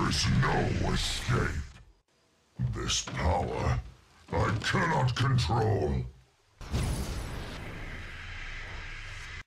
is no escape. This power I cannot control.